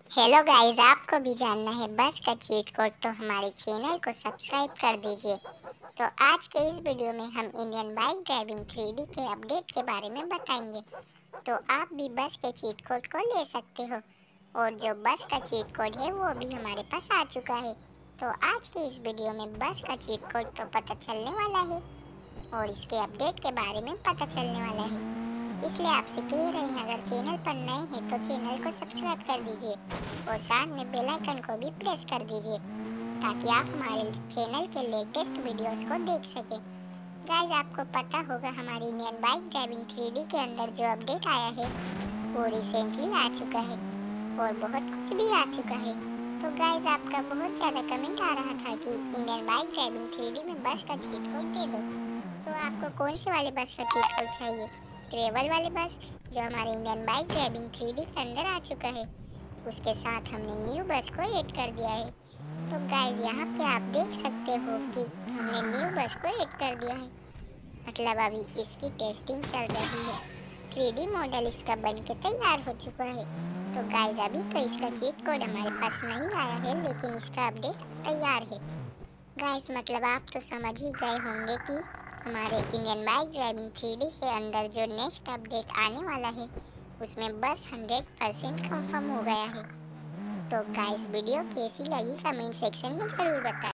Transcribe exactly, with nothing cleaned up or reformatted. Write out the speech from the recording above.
Hello guys, आपको भी जानना है बस का चीट कोड तो हमारे चैनल को सब्सक्राइब कर दीजिए। तो आज के इस वीडियो में हम Indian bike driving three D के अपडेट के बारे में बताएंगे। तो आप भी बस के चीट कोड को ले सकते हो और जो बस का चीट कोड है वो भी हमारे पास आ चुका है। तो आज के इस वीडियो में बस का चीट कोड तो पता चलने वाला है और इसके अपडेट के बारे में पता चलने वाला है। इसलिए आपसे कह रहे हैं, अगर चैनल पर नए हैं तो चैनल को सब्सक्राइब कर दीजिए और साथ में बेल आइकन को भी प्रेस कर दीजिए ताकि आप हमारे चैनल के लेटेस्ट वीडियोस को देख सकें। गाइस, आपको पता होगा हमारी Indian bike driving three D के अंदर जो अपडेट आया है वो रिसेंटली आ चुका है और बहुत कुछ भी आ चुका है। तो गाइस, आपका बहुत ज़्यादा कमेंट आ रहा था कि Indian bike driving three D में बस का चीट कोड दे दो। तो आपको कौन से वाले बस का चीट कोड चाहिए? ट्रेवल वाले बस जो हमारे Indian bike driving three D के अंदर आ चुका है, उसके साथ हमने न्यू बस को ऐड कर दिया है। तो गाइस, यहाँ पे आप देख सकते हो कि हमने न्यू बस को ऐड कर दिया है, मतलब अभी इसकी टेस्टिंग चल रही है। थ्री डी मॉडल इसका बन के तैयार हो चुका है। तो गाइस, अभी तो इसका चीट कोड हमारे पास नहीं आया है, लेकिन इसका अपडेट तैयार है। गाइस, मतलब आप तो समझ ही गए होंगे कि हमारे Indian bike driving three D के अंदर जो नेक्स्ट अपडेट आने वाला है उसमें बस हंड्रेड परसेंट कंफर्म हो गया है। तो गाइस, वीडियो कैसी लगी कमेंट सेक्शन में ज़रूर बताएं।